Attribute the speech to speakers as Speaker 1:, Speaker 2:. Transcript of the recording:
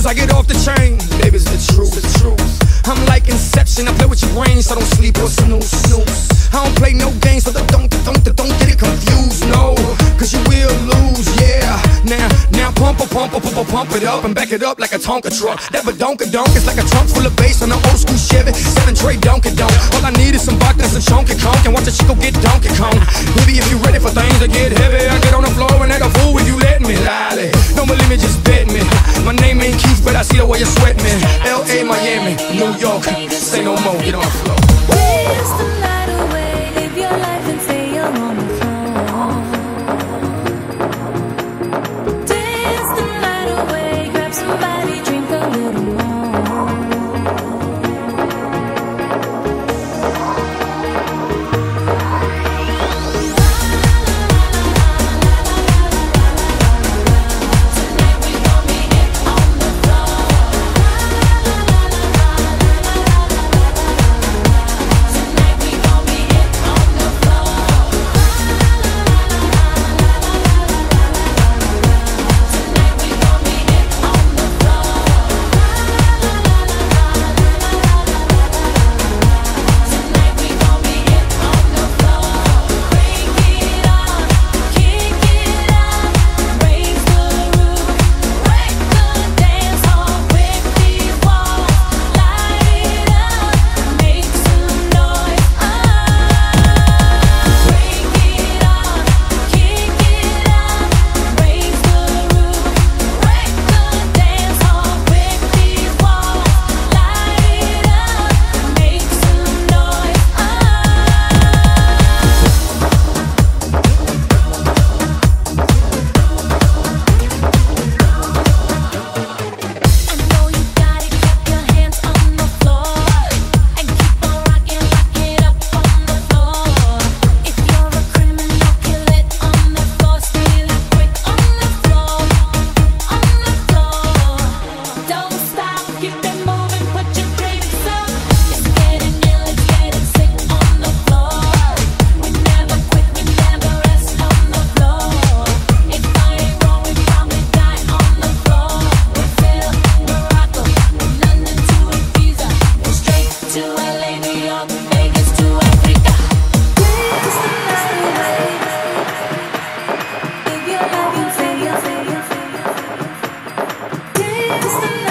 Speaker 1: I get off the chain. Baby's the truth, the truth. I'm like Inception, I play with your brain, so don't sleep or snooze, snooze. I don't play no games, so don't get it confused, no. Cause you will lose, yeah. Now pump it up and back it up like a Tonka truck. That badonka-donk is like a trunk full of bass on an old school Chevy 7 Tray Donkey-Donk. All I need is some vodka and some chunky conk, and watch a chico get Donkey Kong. Baby, if you ready for things to get heavy, I get on the floor and act a fool if you let me. Lolly, don't believe me, just bet me. My name ain't Keith, but I see the way you sweat me. L.A., Miami, New York, say no more, get on the floor.
Speaker 2: Dance the night away, live your life and say you're on the floor. Dance the night away, grab somebody, drink a little more. Dance the